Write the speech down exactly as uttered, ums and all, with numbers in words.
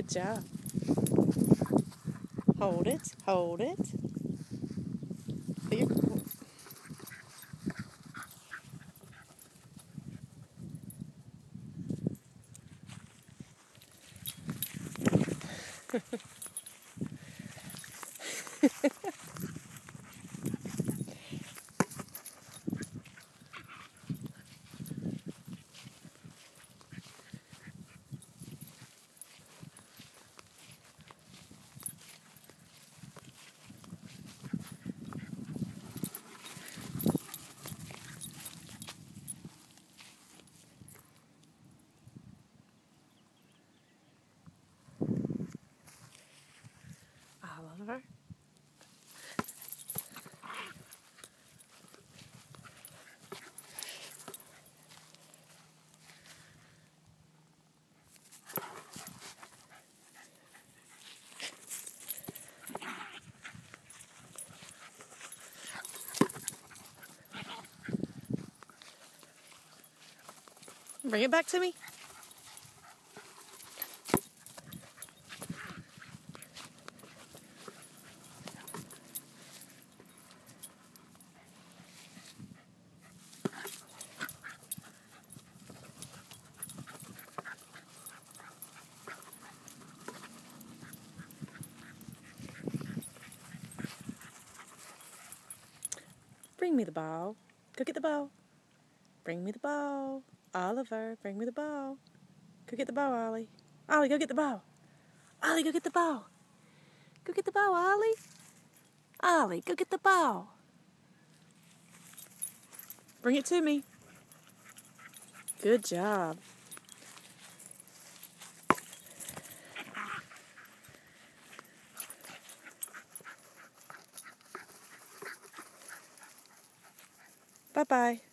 Good job. Hold it, hold it. Put your... Oliver. Bring it back to me. Bring me the ball. Go get the ball. Bring me the ball. Oliver, bring me the ball. Go get the ball, Ollie. Ollie, go get the ball. Ollie, go get the ball. Go get the ball, Ollie. Ollie, go get the ball. Bring it to me. Good job. Bye-bye.